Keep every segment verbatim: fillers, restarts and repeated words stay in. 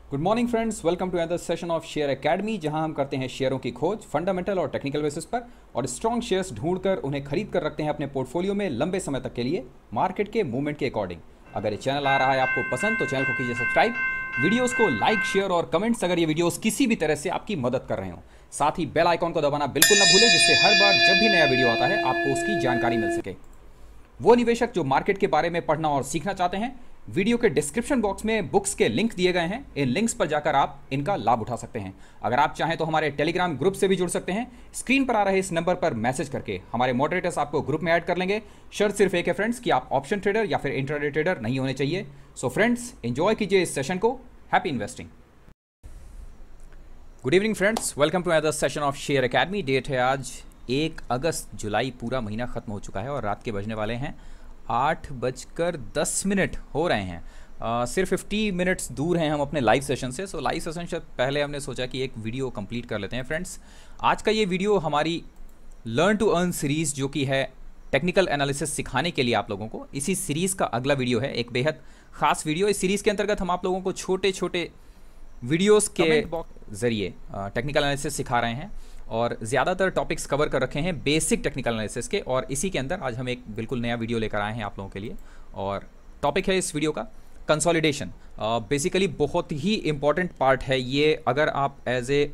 Good morning friends, welcome to another session of Share Academy, जहां हम करते हैं शेयरों की खोज फंडामेंटल और टेक्निकल बेसिस पर और स्ट्रॉन्ग शेयर्स ढूंढकर उन्हें खरीद कर रखते हैं अपने पोर्टफोलियो में लंबे समय तक के लिए मार्केट के मूवमेंट के अकॉर्डिंग। अगर ये चैनल आ रहा है आपको पसंद तो चैनल को कीजिए सब्सक्राइब, वीडियोस को लाइक शेयर और कमेंट्स अगर ये वीडियोस किसी भी तरह से आपकी मदद कर रहे हो। साथ ही बेल आइकॉन को दबाना बिल्कुल ना भूलें, जिससे हर बार जब भी नया वीडियो आता है आपको उसकी जानकारी मिल सके। वो निवेशक जो मार्केट के बारे में पढ़ना और सीखना चाहते हैं, वीडियो के डिस्क्रिप्शन बॉक्स में बुक्स के लिंक दिए गए हैं, इन लिंक्स पर जाकर आप इनका लाभ उठा सकते हैं। अगर आप चाहें तो हमारे टेलीग्राम ग्रुप से भी जुड़ सकते हैं, स्क्रीन पर आ रहे इस नंबर पर मैसेज करके हमारे मॉडरेटर्स आपको ग्रुप में ऐड कर लेंगे। शर्त सिर्फ एक है फ्रेंड्स कि आप ऑप्शन ट्रेडर या फिर इंट्राडे ट्रेडर नहीं होने चाहिए। सो फ्रेंड्स, एंजॉय कीजिए इस सेशन को। Happy investing. Good evening friends, welcome to another session of Share Academy. Date है आज एक अगस्त, जुलाई पूरा महीना खत्म हो चुका है और रात के बजने वाले हैं आठ बजकर दस मिनट हो रहे हैं। uh, सिर्फ फिफ्टी मिनट्स दूर हैं हम अपने लाइव सेशन से। सो लाइव सेशन से पहले हमने सोचा कि एक वीडियो कंप्लीट कर लेते हैं फ्रेंड्स। आज का ये वीडियो हमारी लर्न टू अर्न सीरीज़, जो कि है टेक्निकल एनालिसिस सिखाने के लिए आप लोगों को, इसी सीरीज़ का अगला वीडियो है, एक बेहद ख़ास वीडियो। इस सीरीज़ के अंतर्गत हम आप लोगों को छोटे छोटे वीडियोस के ज़रिए टेक्निकल एनालिसिस सिखा रहे हैं और ज़्यादातर टॉपिक्स कवर कर रखे हैं बेसिक टेक्निकल एनालिसिस के, और इसी के अंदर आज हम एक बिल्कुल नया वीडियो लेकर आए हैं आप लोगों के लिए। और टॉपिक है इस वीडियो का कंसोलिडेशन। बेसिकली बहुत ही इंपॉर्टेंट पार्ट है ये, अगर आप एज ए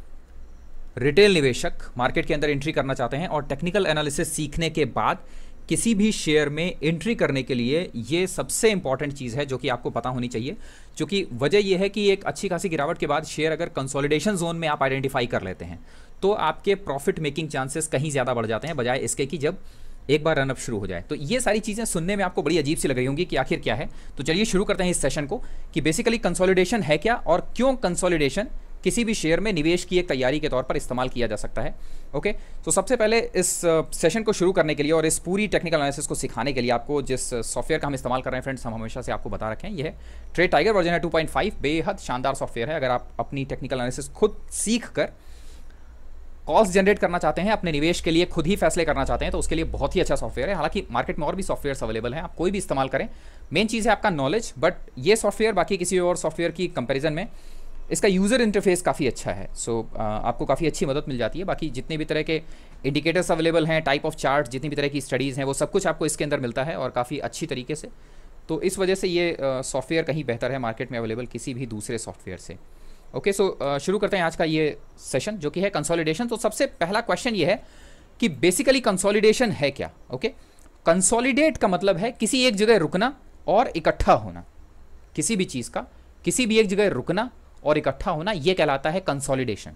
रिटेल निवेशक मार्केट के अंदर एंट्री करना चाहते हैं और टेक्निकल एनालिसिस सीखने के बाद किसी भी शेयर में एंट्री करने के लिए ये सबसे इंपॉर्टेंट चीज़ है जो कि आपको पता होनी चाहिए। क्योंकि वजह यह है कि एक अच्छी खासी गिरावट के बाद शेयर अगर कंसोलिडेशन जोन में आप आइडेंटिफाई कर लेते हैं तो आपके प्रॉफिट मेकिंग चांसेस कहीं ज़्यादा बढ़ जाते हैं, बजाय इसके कि जब एक बार रनअप शुरू हो जाए। तो ये सारी चीज़ें सुनने में आपको बड़ी अजीब सी लग रही होंगी कि आखिर क्या है। तो चलिए शुरू करते हैं इस सेशन को कि बेसिकली कंसोलिडेशन है क्या और क्यों कंसोलिडेशन किसी भी शेयर में निवेश की एक तैयारी के तौर पर इस्तेमाल किया जा सकता है। ओके, तो सबसे पहले इस सेशन को शुरू करने के लिए और इस पूरी टेक्निकल एनालिसिस को सिखाने के लिए आपको जिस सॉफ्टवेयर का हम इस्तेमाल कर रहे हैं फ्रेंड्स, हम हमेशा से आपको बता रखे हैं, ये है ट्रेड टाइगर वर्जन है टू पॉइंट फाइव। बेहद शानदार सॉफ्टवेयर है। अगर आप अपनी टेक्निकल एनालिसिस खुद सीख कर कॉल्स जनरेट करना चाहते हैं, अपने निवेश के लिए खुद ही फैसले करना चाहते हैं, तो उसके लिए बहुत ही अच्छा सॉफ्टवेयर है। हालांकि मार्केट में और भी सॉफ्टवेयर्स अवेलेबल हैं, आप कोई भी इस्तेमाल करें, मेन चीज़ है आपका नॉलेज। बट ये सॉफ्टवेयर बाकी किसी और सॉफ्टवेयर की कंपैरिजन में इसका यूज़र इंटरफेस काफ़ी अच्छा है। सो so, आपको काफ़ी अच्छी मदद मिल जाती है। बाकी जितने भी तरह के इंडिकेटर्स अवेलेबल हैं, टाइप ऑफ चार्ट, जितनी भी तरह की स्टडीज़ हैं, वो सब कुछ आपको इसके अंदर मिलता है और काफ़ी अच्छी तरीके से। तो इस वजह से ये सॉफ्टवेयर कहीं बेहतर है मार्केट में अवेलेबल किसी भी दूसरे सॉफ्टवेयर से। ओके, सो शुरू करते हैं आज का ये सेशन जो कि है कंसोलिडेशन। तो सबसे पहला क्वेश्चन ये है कि बेसिकली कंसोलिडेशन है क्या। ओके, कंसोलिडेट का मतलब है किसी एक जगह रुकना और इकट्ठा होना। किसी भी चीज़ का किसी भी एक जगह रुकना और इकट्ठा होना, यह कहलाता है कंसोलिडेशन।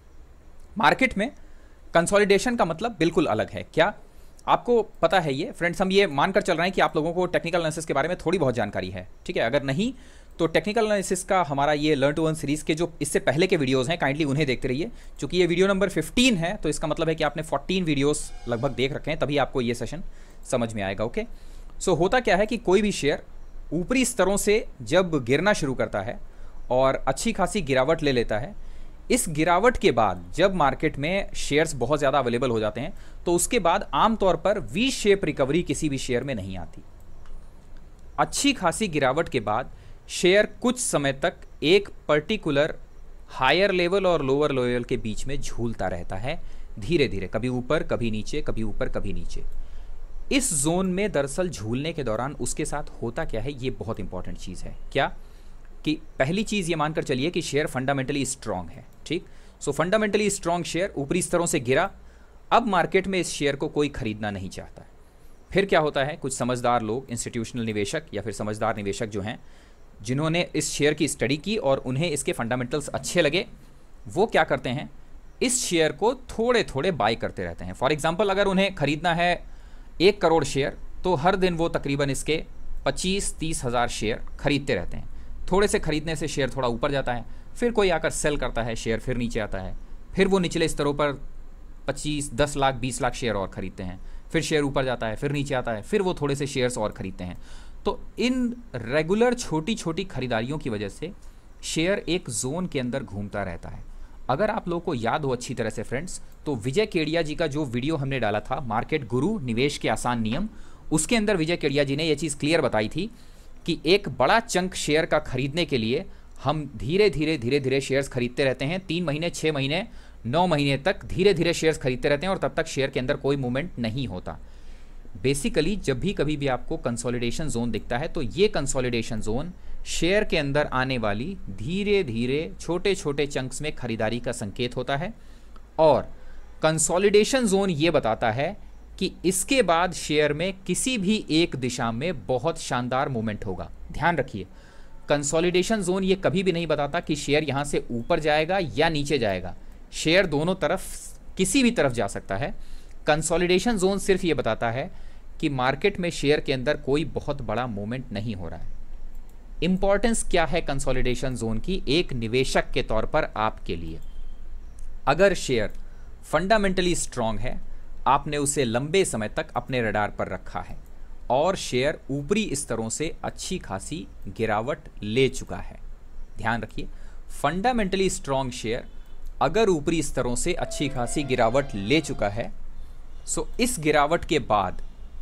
मार्केट में कंसोलिडेशन का मतलब बिल्कुल अलग है। क्या आपको पता है ये फ्रेंड्स? हम ये मानकर चल रहे हैं कि आप लोगों को टेक्निकल एनालिसिस के बारे में थोड़ी बहुत जानकारी है, ठीक है। अगर नहीं तो टेक्निकल एनालिसिस का हमारा ये लर्न टू अर्न सीरीज़ के जो इससे पहले के वीडियोस हैं, काइंडली उन्हें देखते रहिए। चूंकि ये वीडियो नंबर फिफ्टीन है तो इसका मतलब है कि आपने फोर्टीन वीडियोस लगभग देख रखे हैं, तभी आपको ये सेशन समझ में आएगा। ओके, सो होता क्या है कि कोई भी शेयर ऊपरी स्तरों से जब गिरना शुरू करता है और अच्छी खासी गिरावट ले लेता है, इस गिरावट के बाद जब मार्केट में शेयर्स बहुत ज़्यादा अवेलेबल हो जाते हैं तो उसके बाद आमतौर पर वी शेप रिकवरी किसी भी शेयर में नहीं आती। अच्छी खासी गिरावट के बाद शेयर कुछ समय तक एक पर्टिकुलर हायर लेवल और लोअर लेवल के बीच में झूलता रहता है, धीरे धीरे, कभी ऊपर कभी नीचे, कभी ऊपर कभी नीचे। इस जोन में दरअसल झूलने के दौरान उसके साथ होता क्या है, ये बहुत इंपॉर्टेंट चीज़ है। क्या कि पहली चीज़ ये मानकर चलिए कि शेयर फंडामेंटली स्ट्रांग है, ठीक। सो फंडामेंटली स्ट्रांग शेयर ऊपरी स्तरों से गिरा, अब मार्केट में इस शेयर को कोई खरीदना नहीं चाहता है। फिर क्या होता है, कुछ समझदार लोग, इंस्टीट्यूशनल निवेशक या फिर समझदार निवेशक जो हैं, जिन्होंने इस शेयर की स्टडी की और उन्हें इसके फंडामेंटल्स अच्छे लगे, वो क्या करते हैं, इस शेयर को थोड़े थोड़े बाय करते रहते हैं। फॉर एग्जाम्पल, अगर उन्हें खरीदना है एक करोड़ शेयर तो हर दिन वो तकरीबन इसके पच्चीस तीस हज़ार शेयर खरीदते रहते हैं। थोड़े से खरीदने से शेयर थोड़ा ऊपर जाता है, फिर कोई आकर सेल करता है, शेयर फिर नीचे आता है, फिर वो निचले स्तरों पर पच्चीस दस लाख बीस लाख शेयर और ख़रीदते हैं, फिर शेयर ऊपर जाता है, फिर नीचे आता है, फिर वो थोड़े से शेयर्स और ख़रीदते हैं। तो इन रेगुलर छोटी छोटी खरीदारियों की वजह से शेयर एक जोन के अंदर घूमता रहता है। अगर आप लोगों को याद हो अच्छी तरह से फ्रेंड्स, तो विजय केडिया जी का जो वीडियो हमने डाला था, मार्केट गुरु निवेश के आसान नियम, उसके अंदर विजय केडिया जी ने यह चीज़ क्लियर बताई थी कि एक बड़ा चंक शेयर का खरीदने के लिए हम धीरे धीरे धीरे धीरे शेयर्स खरीदते रहते हैं, तीन महीने, छः महीने, नौ महीने तक धीरे धीरे शेयर्स खरीदते रहते हैं और तब तक शेयर के अंदर कोई मूवमेंट नहीं होता। बेसिकली जब भी कभी भी आपको कंसोलिडेशन जोन दिखता है तो ये कंसोलिडेशन जोन शेयर के अंदर आने वाली धीरे धीरे छोटे छोटे चंक्स में खरीदारी का संकेत होता है, और कंसोलिडेशन जोन ये बताता है कि इसके बाद शेयर में किसी भी एक दिशा में बहुत शानदार मूवमेंट होगा। ध्यान रखिए, कंसोलिडेशन जोन ये कभी भी नहीं बताता कि शेयर यहाँ से ऊपर जाएगा या नीचे जाएगा। शेयर दोनों तरफ, किसी भी तरफ जा सकता है। कंसोलिडेशन जोन सिर्फ ये बताता है कि मार्केट में शेयर के अंदर कोई बहुत बड़ा मूवमेंट नहीं हो रहा है। इंपॉर्टेंस क्या है कंसोलिडेशन जोन की एक निवेशक के तौर पर आपके लिए? अगर शेयर फंडामेंटली स्ट्रांग है, आपने उसे लंबे समय तक अपने रडार पर रखा है और शेयर ऊपरी स्तरों से अच्छी खासी गिरावट ले चुका है। ध्यान रखिए, फंडामेंटली स्ट्रांग शेयर अगर ऊपरी स्तरों से अच्छी खासी गिरावट ले चुका है, सो इस गिरावट के बाद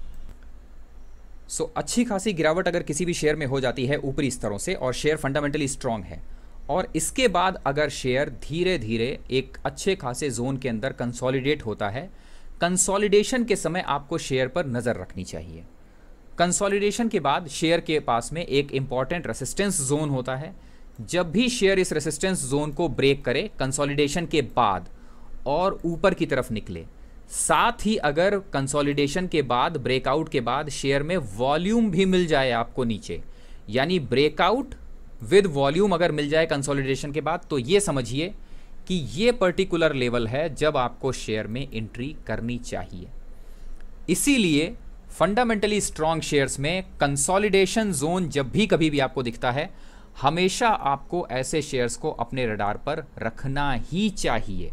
सो अच्छी खासी गिरावट अगर किसी भी शेयर में हो जाती है ऊपरी स्तरों से और शेयर फंडामेंटली स्ट्रांग है, और इसके बाद अगर शेयर धीरे धीरे एक अच्छे खासे जोन के अंदर कंसोलिडेट होता है, कंसोलिडेशन के समय आपको शेयर पर नज़र रखनी चाहिए। कंसोलिडेशन के बाद शेयर के पास में एक इंपॉर्टेंट रेसिस्टेंस जोन होता है। जब भी शेयर इस रेसिस्टेंस जोन को ब्रेक करे कंसोलिडेशन के बाद और ऊपर की तरफ निकले, साथ ही अगर कंसोलिडेशन के बाद, ब्रेकआउट के बाद शेयर में वॉल्यूम भी मिल जाए आपको नीचे, यानी ब्रेकआउट विद वॉल्यूम अगर मिल जाए कंसोलिडेशन के बाद, तो ये समझिए कि ये पर्टिकुलर लेवल है जब आपको शेयर में एंट्री करनी चाहिए। इसीलिए फंडामेंटली स्ट्रांग शेयर्स में कंसोलिडेशन जोन जब भी कभी भी आपको दिखता है, हमेशा आपको ऐसे शेयर्स को अपने रडार पर रखना ही चाहिए।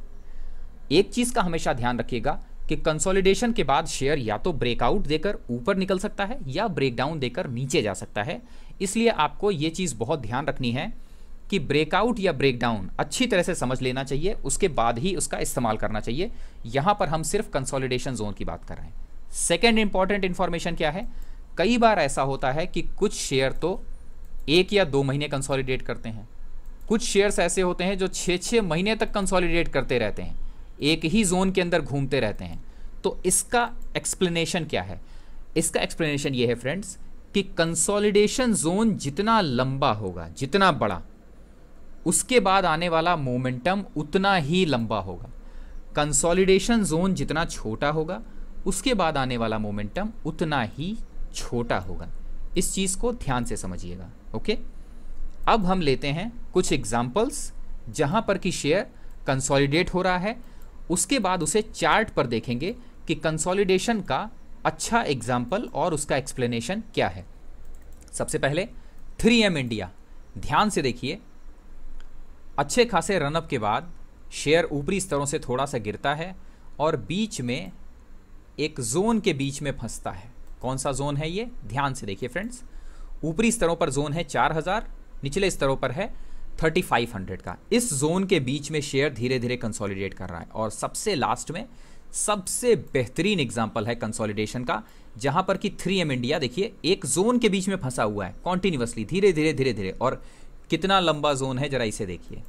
एक चीज़ का हमेशा ध्यान रखिएगा कि कंसोलिडेशन के बाद शेयर या तो ब्रेकआउट देकर ऊपर निकल सकता है या ब्रेकडाउन देकर नीचे जा सकता है। इसलिए आपको ये चीज़ बहुत ध्यान रखनी है कि ब्रेकआउट या ब्रेकडाउन अच्छी तरह से समझ लेना चाहिए, उसके बाद ही उसका इस्तेमाल करना चाहिए। यहाँ पर हम सिर्फ कंसोलिडेशन जोन की बात कर रहे हैं। सेकेंड इंपॉर्टेंट इंफॉर्मेशन क्या है, कई बार ऐसा होता है कि कुछ शेयर तो एक या दो महीने कंसोलिडेट करते हैं, कुछ शेयर्स ऐसे होते हैं जो छः छः महीने तक कंसोलिडेट करते रहते हैं, एक ही जोन के अंदर घूमते रहते हैं। तो इसका एक्सप्लेनेशन क्या है? इसका एक्सप्लेनेशन ये है फ्रेंड्स कि कंसोलिडेशन जोन जितना लंबा होगा, जितना बड़ा, उसके बाद आने वाला मोमेंटम उतना ही लंबा होगा। कंसोलिडेशन जोन जितना छोटा होगा, उसके बाद आने वाला मोमेंटम उतना ही छोटा होगा। इस चीज़ को ध्यान से समझिएगा। ओके, अब हम लेते हैं कुछ एग्जाम्पल्स जहां पर कि शेयर कंसोलिडेट हो रहा है, उसके बाद उसे चार्ट पर देखेंगे कि कंसोलिडेशन का अच्छा एग्जाम्पल और उसका एक्सप्लेनेशन क्या है। सबसे पहले थ्री एम इंडिया, ध्यान से देखिए, अच्छे खासे रनअप के बाद शेयर ऊपरी स्तरों से थोड़ा सा गिरता है और बीच में एक जोन के बीच में फंसता है। कौन सा जोन है ये? ध्यान से देखिए फ्रेंड्स, ऊपरी स्तरों पर जोन है चार हज़ार, निचले स्तरों पर है थर्टी फाइव हंड्रेड का। इस जोन के बीच में शेयर धीरे धीरे कंसोलिडेट कर रहा है। और सबसे लास्ट में सबसे बेहतरीन एग्जांपल है कंसोलिडेशन का, जहां पर कि थ्री एम इंडिया देखिए एक जोन के बीच में फंसा हुआ है कॉन्टिन्यूसली, धीरे धीरे धीरे धीरे। और कितना लंबा जोन है, जरा इसे देखिए,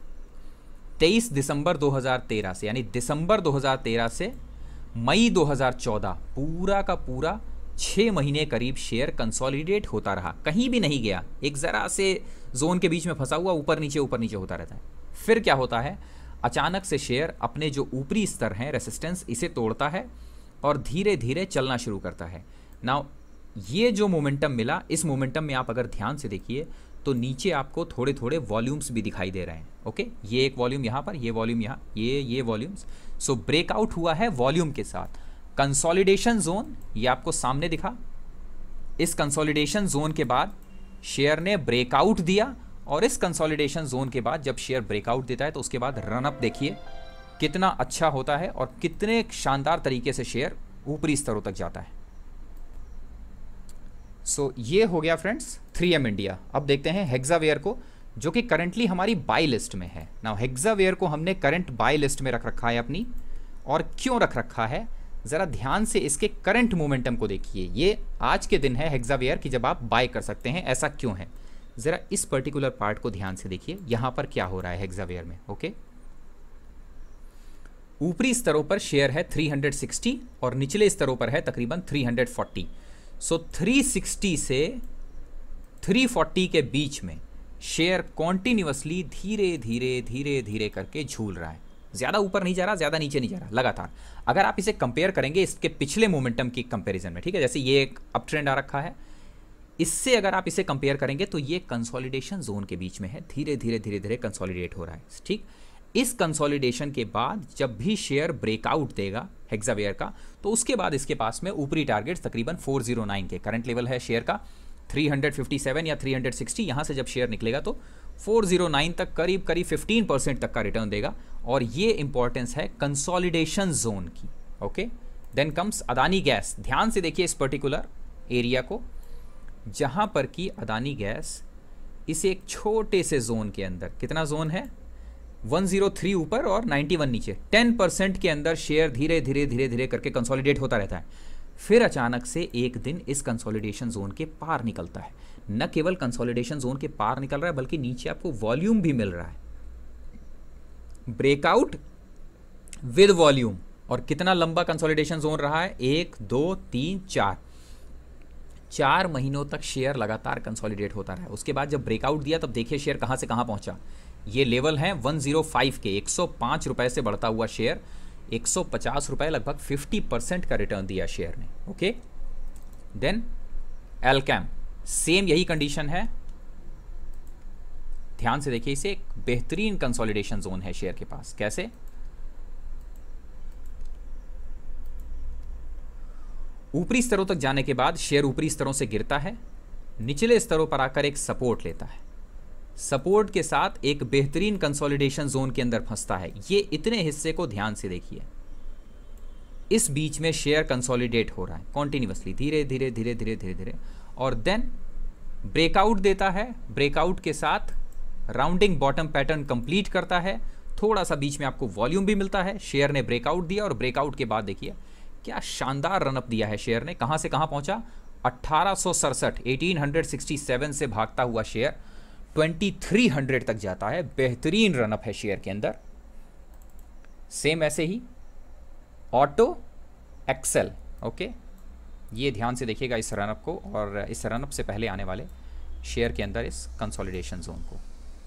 तेईस दिसंबर दो हज़ार तेरह से, यानी दिसंबर दो हज़ार तेरह से मई दो हज़ार चौदह, पूरा का पूरा छः महीने करीब शेयर कंसोलिडेट होता रहा, कहीं भी नहीं गया, एक ज़रा से जोन के बीच में फंसा हुआ ऊपर नीचे ऊपर नीचे होता रहता है। फिर क्या होता है, अचानक से शेयर अपने जो ऊपरी स्तर हैं रेसिस्टेंस, इसे तोड़ता है और धीरे धीरे चलना शुरू करता है। नाउ ये जो मोमेंटम मिला, इस मोमेंटम में आप अगर ध्यान से देखिए तो नीचे आपको थोड़े थोड़े वॉल्यूम्स भी दिखाई दे रहे हैं। ओके, ये एक वॉल्यूम यहाँ पर, ये वॉल्यूम यहाँ, ये ये वॉल्यूम्स। सो ब्रेकआउट हुआ है वॉल्यूम के साथ। कंसोलिडेशन जोन ये आपको सामने दिखा, इस कंसोलिडेशन जोन के बाद शेयर ने ब्रेकआउट दिया, और इस कंसोलिडेशन जोन के बाद जब शेयर ब्रेकआउट देता है तो उसके बाद रनअप देखिए कितना अच्छा होता है और कितने शानदार तरीके से शेयर ऊपरी स्तरों तक जाता है। सो so, ये हो गया फ्रेंड्स थ्री एम इंडिया। अब देखते हैं हेक्सावेयर को, जो कि करंटली हमारी बाय लिस्ट में है। नाउ हेक्सावेयर को हमने करंट बाय लिस्ट में रख रखा है अपनी, और क्यों रख रखा है ज़रा ध्यान से इसके करंट मोमेंटम को देखिए। ये आज के दिन है हेक्सावेयर की जब आप बाय कर सकते हैं। ऐसा क्यों है, ज़रा इस पर्टिकुलर पार्ट को ध्यान से देखिए, यहाँ पर क्या हो रहा है हेक्सावेयर में। ओके, ऊपरी स्तरों पर शेयर है तीन सौ साठ और निचले स्तरों पर है तकरीबन तीन सौ चालीस। सो तीन सौ साठ से तीन सौ चालीस के बीच में शेयर कॉन्टिन्यूअसली धीरे धीरे धीरे धीरे करके झूल रहा है, ज़्यादा ऊपर नहीं जा रहा, ज़्यादा नीचे नहीं जा रहा, लगातार। अगर आप इसे कंपेयर करेंगे इसके पिछले मोमेंटम की कंपैरिजन में, ठीक है, जैसे ये एक अप ट्रेंड आ रखा है, इससे अगर आप इसे कंपेयर करेंगे तो ये कंसोलिडेशन जोन के बीच में है, धीरे धीरे धीरे धीरे कंसोलिडेट हो रहा है। ठीक, इस कंसोलिडेशन के बाद जब भी शेयर ब्रेकआउट देगा हेक्सावेयर का, तो उसके बाद इसके पास में ऊपरी टारगेट तकरीबन चार सौ नौ के करंट लेवल है शेयर का तीन सौ सत्तावन या तीन सौ साठ, यहाँ से जब शेयर निकलेगा तो चार सौ नौ तक करीब करीब पंद्रह परसेंट तक का रिटर्न देगा, और ये इंपॉर्टेंस है कंसोलिडेशन जोन की। Okay, then comes Adani gas. ध्यान से देखिए इस पर्टिकुलर एरिया को, जहाँ पर कि अदानी गैस इसे एक छोटे से जोन के अंदर, कितना जोन है, एक सौ तीन ऊपर और इक्यानवे नीचे, दस परसेंट के अंदर शेयर धीरे धीरे धीरे धीरे करके कंसोलिडेट होता रहता है। फिर अचानक से एक दिन इस कंसोलिडेशन जोन के पार निकलता है। न केवल कंसोलिडेशन जोन के पार निकल रहा है बल्कि नीचे आपको वॉल्यूम भी मिल रहा है, ब्रेकआउट विद वॉल्यूम। और कितना लंबा कंसोलिडेशन जोन रहा है, एक दो तीन चार चार महीनों तक शेयर लगातार कंसोलिडेट होता रहा है। उसके बाद जब ब्रेकआउट दिया तब देखिए शेयर कहां से कहां पहुंचा। ये लेवल है एक सौ पाँच के, एक सौ पाँच रुपए से बढ़ता हुआ शेयर एक सौ पचास रुपए, लगभग पचास परसेंट का रिटर्न दिया शेयर ने। ओके, देन एल्केम, सेम यही कंडीशन है। ध्यान से देखिए, इसे एक बेहतरीन कंसोलिडेशन जोन है शेयर के पास। कैसे, ऊपरी स्तरों तक जाने के बाद शेयर ऊपरी स्तरों से गिरता है, निचले स्तरों पर आकर एक सपोर्ट लेता है, सपोर्ट के साथ एक बेहतरीन कंसोलिडेशन जोन के अंदर फंसता है। ये इतने हिस्से को ध्यान से देखिए, इस बीच में शेयर कंसोलिडेट हो रहा है कॉन्टिन्यूअसली, धीरे धीरे धीरे धीरे धीरे धीरे, और देन ब्रेकआउट देता है। ब्रेकआउट के साथ राउंडिंग बॉटम पैटर्न कंप्लीट करता है, थोड़ा सा बीच में आपको वॉल्यूम भी मिलता है। शेयर ने ब्रेकआउट दिया और ब्रेकआउट के बाद देखिए क्या शानदार रनअप दिया है शेयर ने। कहां से कहां पहुंचा, अठारह सौ सड़सठ अठारह सौ सड़सठ से भागता हुआ शेयर तेईस सौ तक जाता है। बेहतरीन रनअप है शेयर के अंदर। सेम ऐसे ही ऑटो एक्सेल। ओके, ये ध्यान से देखिएगा इस रनअप को, और इस रनअप से पहले आने वाले शेयर के अंदर इस कंसोलिडेशन जोन को।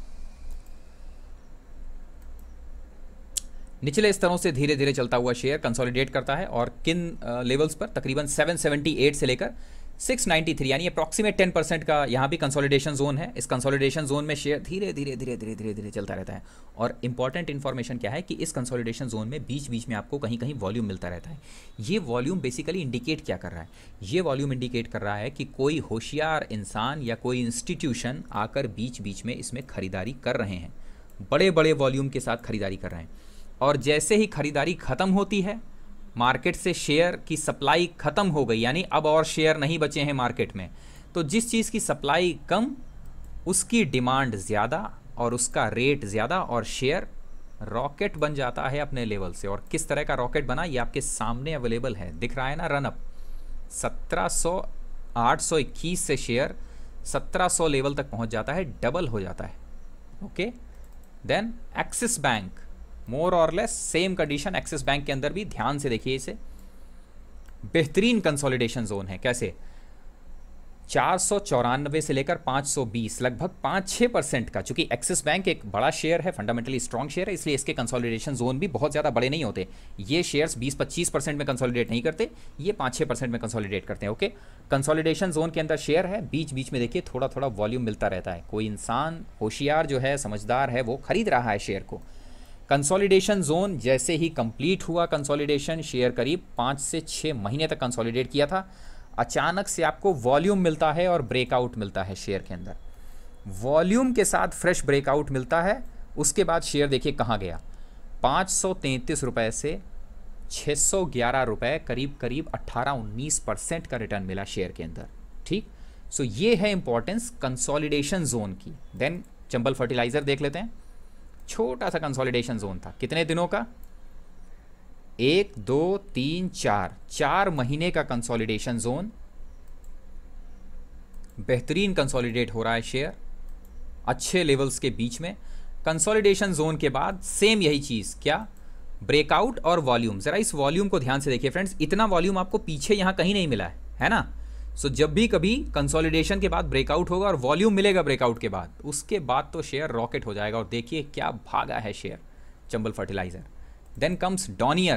निचले स्तरों से धीरे धीरे चलता हुआ शेयर कंसोलिडेट करता है, और किन लेवल्स पर, तकरीबन सात सौ अठहत्तर से लेकर छह सौ तिरानवे, यानी अप्रॉक्सीमेट दस परसेंट का यहाँ भी कंसोलिडेशन जोन है। इस कंसोलिडेशन जोन में शेयर धीरे धीरे धीरे धीरे धीरे धीरे चलता रहता है। और इंपॉर्टेंट इन्फॉर्मेशन क्या है कि इस कंसोलिडेशन जोन में बीच बीच में आपको कहीं कहीं वॉल्यूम मिलता रहता है। ये वॉल्यूम बेसिकली इंडिकेट क्या कर रहा है, ये वॉल्यूम इंडिकेट कर रहा है कि कोई होशियार इंसान या कोई इंस्टीट्यूशन आकर बीच बीच में इसमें खरीदारी कर रहे हैं, बड़े बड़े वॉल्यूम के साथ खरीदारी कर रहे हैं। और जैसे ही खरीदारी खत्म होती है, मार्केट से शेयर की सप्लाई खत्म हो गई, यानी अब और शेयर नहीं बचे हैं मार्केट में, तो जिस चीज़ की सप्लाई कम उसकी डिमांड ज़्यादा और उसका रेट ज़्यादा, और शेयर रॉकेट बन जाता है अपने लेवल से। और किस तरह का रॉकेट बना, ये आपके सामने अवेलेबल है, दिख रहा है ना, रनअप सत्रह सौ आठ सौ इक्कीस से शेयर सत्रह सौ लेवल तक पहुंच जाता है, डबल हो जाता है। Okay, then Axis Bank, more और less same condition. Axis Bank के अंदर भी ध्यान से देखिए, इसे बेहतरीन कंसोलिडेशन जोन है। कैसे, चार सौ चौरानवे से लेकर पाँच सौ बीस, लगभग पाँच छः परसेंट का। चूंकि एक्सिस बैंक एक बड़ा शेयर है, फंडामेंटली स्ट्रॉन्ग शेयर है, इसलिए इसके कंसोलिडेशन जोन भी बहुत ज़्यादा बड़े नहीं होते। ये शेयर्स बीस पच्चीस परसेंट में कंसोलिडेट नहीं करते, ये पाँच छः परसेंट में कंसोलिडेट करते हैं। ओके, कंसोलिडेशन जोन के अंदर शेयर है, बीच बीच में देखिए थोड़ा थोड़ा वॉल्यूम मिलता रहता है। कोई इंसान होशियार जो है, समझदार है, वो खरीद रहा है शेयर को। कंसोलिडेशन जोन जैसे ही कंप्लीट हुआ, कंसोलिडेशन शेयर करीब पाँच से छः महीने तक कंसोलिडेट किया था, अचानक से आपको वॉल्यूम मिलता है और ब्रेकआउट मिलता है शेयर के अंदर। वॉल्यूम के साथ फ्रेश ब्रेकआउट मिलता है, उसके बाद शेयर देखिए कहाँ गया, पाँच सौ तैंतीस रुपये से छः सौ ग्यारह रुपये, करीब करीब अट्ठारह उन्नीस परसेंट का रिटर्न मिला शेयर के अंदर। ठीक, सो ये है इंपॉर्टेंस कंसोलिडेशन जोन की। देन चंबल फर्टिलाइजर देख लेते हैं, छोटा सा कंसोलिडेशन जोन था, कितने दिनों का, एक दो तीन चार चार महीने का कंसोलिडेशन जोन। बेहतरीन कंसोलिडेट हो रहा है शेयर, अच्छे लेवल्स के बीच में। कंसोलिडेशन जोन के बाद सेम यही चीज़, क्या, ब्रेकआउट और वॉल्यूम। ज़रा इस वॉल्यूम को ध्यान से देखिए फ्रेंड्स, इतना वॉल्यूम आपको पीछे यहाँ कहीं नहीं मिला है, है ना। सो so, जब भी कभी कंसोलिडेशन के बाद ब्रेकआउट होगा और वॉल्यूम मिलेगा ब्रेकआउट के बाद, उसके बाद तो शेयर रॉकेट हो जाएगा। और देखिए क्या भागा है share Chambal fertiliser. Then comes Donear,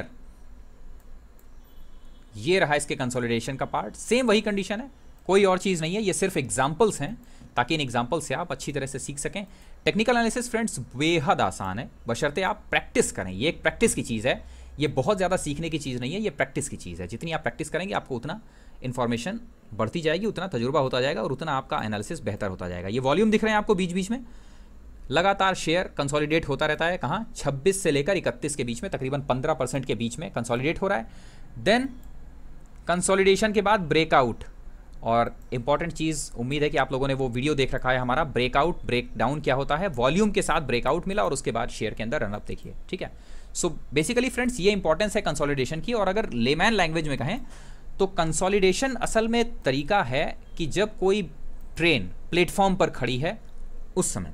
ये रहा इसके कंसोलिडेशन का पार्ट। सेम वही कंडीशन है, कोई और चीज़ नहीं है, ये सिर्फ एग्जाम्पल्स हैं ताकि इन एग्जाम्पल से आप अच्छी तरह से सीख सकें। टेक्निकल एनालिसिस फ्रेंड्स बेहद आसान है, बशर्ते आप प्रैक्टिस करें। ये एक प्रैक्टिस की चीज़ है, ये बहुत ज़्यादा सीखने की चीज़ नहीं है, ये प्रैक्टिस की चीज़ है। जितनी आप प्रैक्टिस करेंगे आपको उतना इन्फॉर्मेशन बढ़ती जाएगी, उतना तजुर्बा होता जाएगा और उतना आपका एनालिसिस बेहतर होता जाएगा। ये वॉल्यूम दिख रहे हैं आपको बीच बीच में, लगातार शेयर कंसोलिडेट होता रहता है। कहाँ, छब्बीस से लेकर इकतीस के बीच में, तकरीबन पंद्रह परसेंट के बीच में कंसोलिडेट हो रहा है। देन कंसोलिडेशन के बाद ब्रेकआउट, और इंपॉर्टेंट चीज़, उम्मीद है कि आप लोगों ने वो वीडियो देख रखा है हमारा, ब्रेकआउट ब्रेक डाउन क्या होता है। वॉल्यूम के साथ ब्रेकआउट मिला और उसके बाद शेयर के अंदर रनअप देखिए, ठीक है। सो बेसिकली फ्रेंड्स ये इंपॉर्टेंस है कंसोलिडेशन की। और अगर लेमैन लैंग्वेज में कहें तो कंसोलिडेशन असल में तरीका है कि जब कोई ट्रेन प्लेटफॉर्म पर खड़ी है, उस समय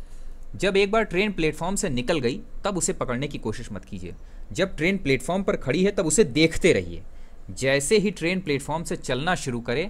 जब एक बार ट्रेन प्लेटफॉर्म से निकल गई तब उसे पकड़ने की कोशिश मत कीजिए। जब ट्रेन प्लेटफॉर्म पर खड़ी है तब उसे देखते रहिए। जैसे ही ट्रेन प्लेटफॉर्म से चलना शुरू करे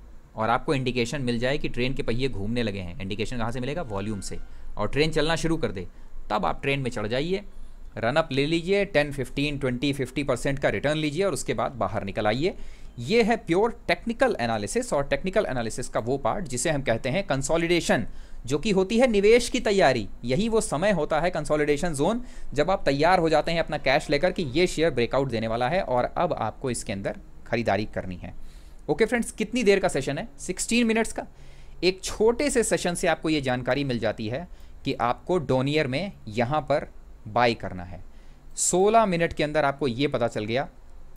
और आपको इंडिकेशन मिल जाए कि ट्रेन के पहिए घूमने लगे हैं, इंडिकेशन कहाँ से मिलेगा, वॉल्यूम से, और ट्रेन चलना शुरू कर दे, तब आप ट्रेन में चढ़ जाइए, रनअप ले लीजिए, ten, fifteen, twenty, fifty percent का रिटर्न लीजिए और उसके बाद बाहर निकल आइए। ये है प्योर टेक्निकल एनालिसिस। और टेक्निकल एनालिसिस का वो पार्ट जिसे हम कहते हैं कंसोलिडेशन, जो कि होती है निवेश की तैयारी। यही वो समय होता है कंसोलिडेशन जोन, जब आप तैयार हो जाते हैं अपना कैश लेकर कि ये शेयर ब्रेकआउट देने वाला है और अब आपको इसके अंदर खरीदारी करनी है। ओके फ्रेंड्स, कितनी देर का सेशन है, सिक्सटीन मिनट्स का। एक छोटे से सेशन से आपको ये जानकारी मिल जाती है कि आपको डोनियर में यहाँ पर बाई करना है। सोलह मिनट के अंदर आपको ये पता चल गया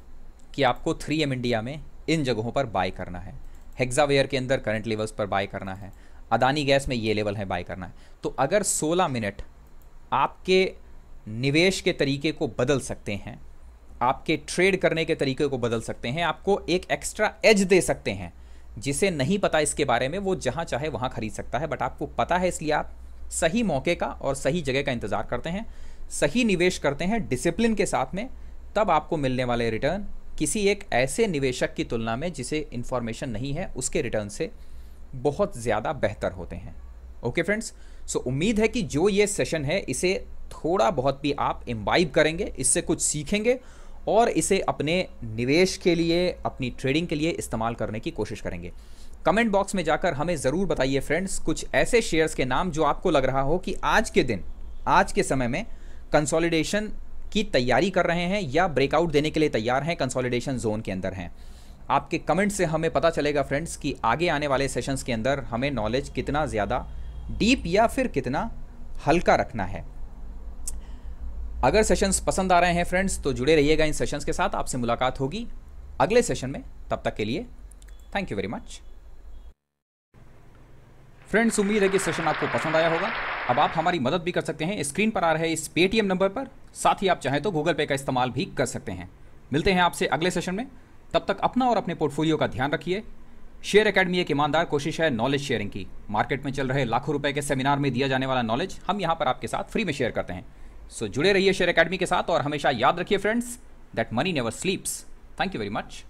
कि आपको थ्री एम इंडिया में इन जगहों पर बाई करना है, हेक्सावेयर के अंदर करंट लेवल्स पर बाई करना है, अदानी गैस में ये लेवल है बाई करना है। तो अगर सोलह मिनट आपके निवेश के तरीके को बदल सकते हैं, आपके ट्रेड करने के तरीके को बदल सकते हैं, आपको एक एक्स्ट्रा एज दे सकते हैं। जिसे नहीं पता इसके बारे में वो जहाँ चाहे वहाँ खरीद सकता है, बट आपको पता है, इसलिए आप सही मौके का और सही जगह का इंतज़ार करते हैं, सही निवेश करते हैं डिसिप्लिन के साथ में, तब आपको मिलने वाले रिटर्न किसी एक ऐसे निवेशक की तुलना में जिसे इन्फॉर्मेशन नहीं है उसके रिटर्न से बहुत ज़्यादा बेहतर होते हैं। ओके फ्रेंड्स, सो उम्मीद है कि जो ये सेशन है इसे थोड़ा बहुत भी आप इम्बाइब करेंगे, इससे कुछ सीखेंगे और इसे अपने निवेश के लिए, अपनी ट्रेडिंग के लिए इस्तेमाल करने की कोशिश करेंगे। कमेंट बॉक्स में जाकर हमें ज़रूर बताइए फ्रेंड्स कुछ ऐसे शेयर्स के नाम जो आपको लग रहा हो कि आज के दिन, आज के समय में कंसोलिडेशन की तैयारी कर रहे हैं या ब्रेकआउट देने के लिए तैयार हैं, कंसोलिडेशन जोन के अंदर हैं। आपके कमेंट से हमें पता चलेगा फ्रेंड्स कि आगे आने वाले सेशंस के अंदर हमें नॉलेज कितना ज़्यादा डीप या फिर कितना हल्का रखना है। अगर सेशंस पसंद आ रहे हैं फ्रेंड्स तो जुड़े रहिएगा इन सेशंस के साथ। आपसे मुलाकात होगी अगले सेशन में, तब तक के लिए thank you very much friends. उम्मीद है कि सेशन आपको पसंद आया होगा। अब आप हमारी मदद भी कर सकते हैं स्क्रीन पर आ रहे इस पेटीएम नंबर पर, साथ ही आप चाहें तो गूगल पे का इस्तेमाल भी कर सकते हैं। मिलते हैं आपसे अगले सेशन में, तब तक अपना और अपने पोर्टफोलियो का ध्यान रखिए। शेयर एकेडमी एक ईमानदार कोशिश है नॉलेज शेयरिंग की। मार्केट में चल रहे लाखों रुपए के सेमिनार में दिया जाने वाला नॉलेज हम यहाँ पर आपके साथ फ्री में शेयर करते हैं। सो जुड़े रहिए शेयर एकेडमी के साथ और हमेशा याद रखिए friends that money never sleeps. Thank you very much.